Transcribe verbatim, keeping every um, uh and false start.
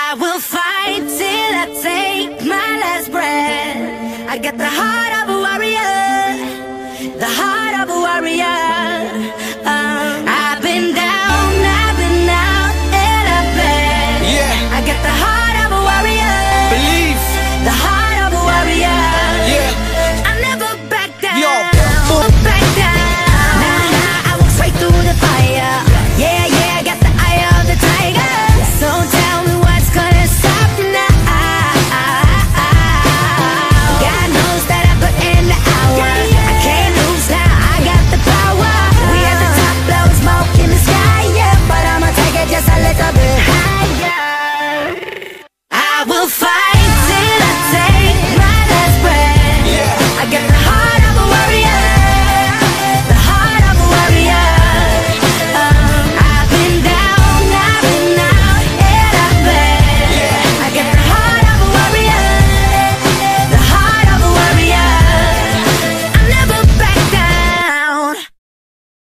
I will fight till I take my last breath. I got the heart of a warrior, the heart of a warrior.